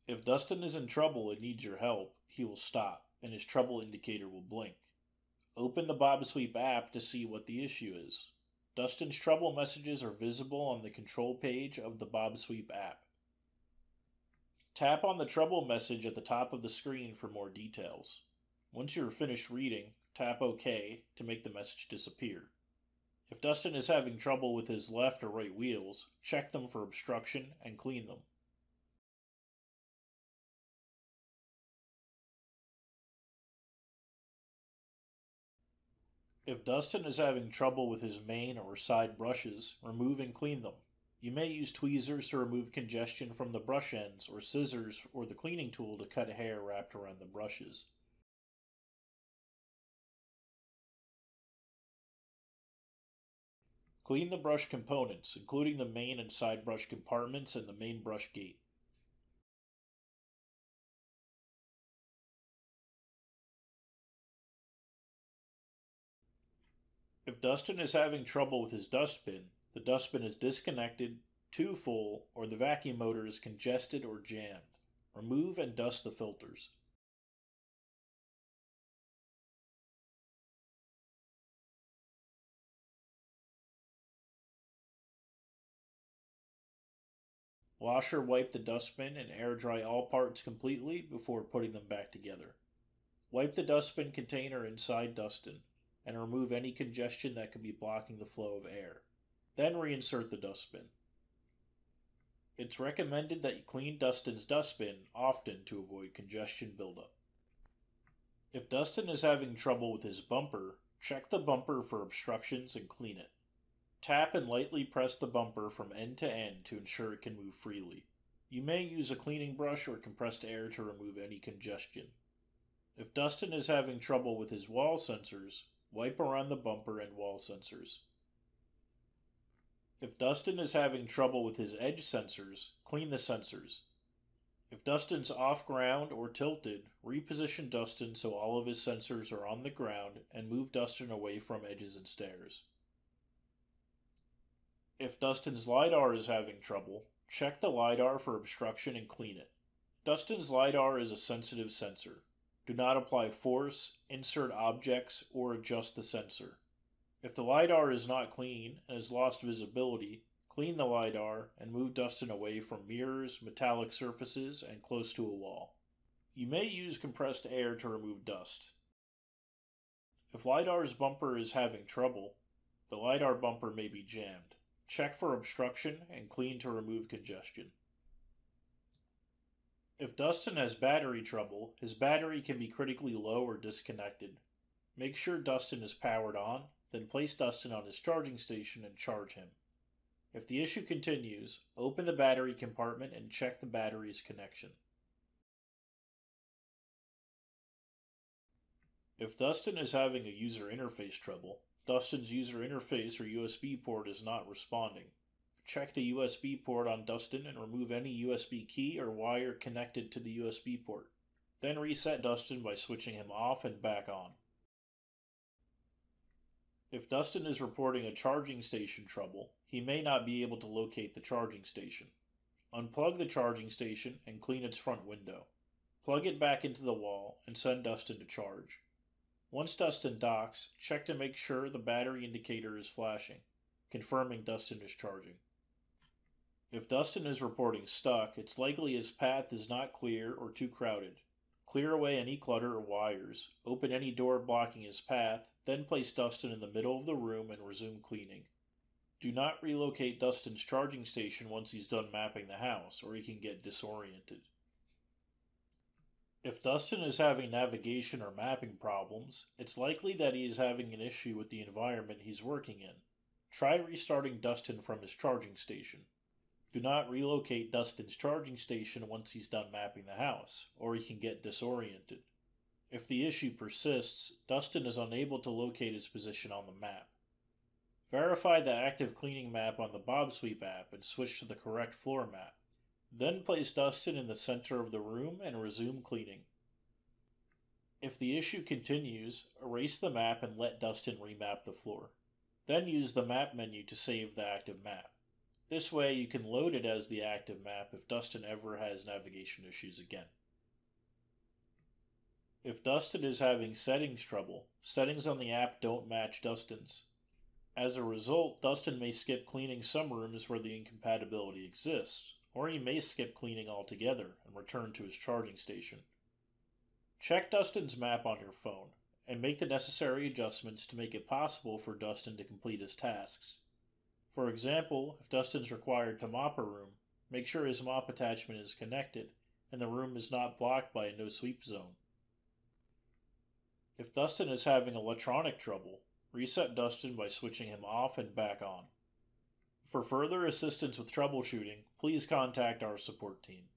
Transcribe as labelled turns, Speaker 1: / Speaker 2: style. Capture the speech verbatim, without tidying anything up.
Speaker 1: If Dustin is in trouble and needs your help, he will stop, and his trouble indicator will blink. Open the bObsweep app to see what the issue is. Dustin's trouble messages are visible on the control page of the bObsweep app. Tap on the trouble message at the top of the screen for more details. Once you are finished reading, tap OK to make the message disappear. If Dustin is having trouble with his left or right wheels, check them for obstruction and clean them. If Dustin is having trouble with his main or side brushes, remove and clean them. You may use tweezers to remove congestion from the brush ends, or scissors or the cleaning tool to cut hair wrapped around the brushes. Clean the brush components, including the main and side brush compartments and the main brush gate. If Dustin is having trouble with his dustbin, the dustbin is disconnected, too full, or the vacuum motor is congested or jammed. Remove and dust the filters. Wash or wipe the dustbin and air dry all parts completely before putting them back together. Wipe the dustbin container inside Dustin and remove any congestion that could be blocking the flow of air. Then reinsert the dustbin. It's recommended that you clean Dustin's dustbin often to avoid congestion buildup. If Dustin is having trouble with his bumper, check the bumper for obstructions and clean it. Tap and lightly press the bumper from end to end to ensure it can move freely. You may use a cleaning brush or compressed air to remove any congestion. If Dustin is having trouble with his wall sensors, wipe around the bumper and wall sensors. If Dustin is having trouble with his edge sensors, clean the sensors. If Dustin's off ground or tilted, reposition Dustin so all of his sensors are on the ground and move Dustin away from edges and stairs. If Dustin's LiDAR is having trouble, check the LiDAR for obstruction and clean it. Dustin's LiDAR is a sensitive sensor. Do not apply force, insert objects, or adjust the sensor. If the LiDAR is not clean and has lost visibility, clean the LiDAR and move Dustin away from mirrors, metallic surfaces, and close to a wall. You may use compressed air to remove dust. If LiDAR's bumper is having trouble, the LiDAR bumper may be jammed. Check for obstruction and clean to remove congestion. If Dustin has battery trouble, his battery can be critically low or disconnected. Make sure Dustin is powered on, then place Dustin on his charging station and charge him. If the issue continues, open the battery compartment and check the battery's connection. If Dustin is having a user interface trouble, Dustin's user interface or U S B port is not responding. Check the U S B port on Dustin and remove any U S B key or wire connected to the U S B port. Then reset Dustin by switching him off and back on. If Dustin is reporting a charging station trouble, he may not be able to locate the charging station. Unplug the charging station and clean its front window. Plug it back into the wall and send Dustin to charge. Once Dustin docks, check to make sure the battery indicator is flashing, confirming Dustin is charging. If Dustin is reporting stuck, it's likely his path is not clear or too crowded. Clear away any clutter or wires, open any door blocking his path, then place Dustin in the middle of the room and resume cleaning. Do not relocate Dustin's charging station once he's done mapping the house, or he can get disoriented. If Dustin is having navigation or mapping problems, it's likely that he is having an issue with the environment he's working in. Try restarting Dustin from his charging station. Do not relocate Dustin's charging station once he's done mapping the house, or he can get disoriented. If the issue persists, Dustin is unable to locate his position on the map. Verify the active cleaning map on the bObsweep app and switch to the correct floor map. Then place Dustin in the center of the room and resume cleaning. If the issue continues, erase the map and let Dustin remap the floor. Then use the map menu to save the active map. This way you can load it as the active map if Dustin ever has navigation issues again. If Dustin is having settings trouble, settings on the app don't match Dustin's. As a result, Dustin may skip cleaning some rooms where the incompatibility exists, or he may skip cleaning altogether and return to his charging station. Check Dustin's map on your phone, and make the necessary adjustments to make it possible for Dustin to complete his tasks. For example, if Dustin's required to mop a room, make sure his mop attachment is connected and the room is not blocked by a no-sweep zone. If Dustin is having electronic trouble, reset Dustin by switching him off and back on. For further assistance with troubleshooting, please contact our support team.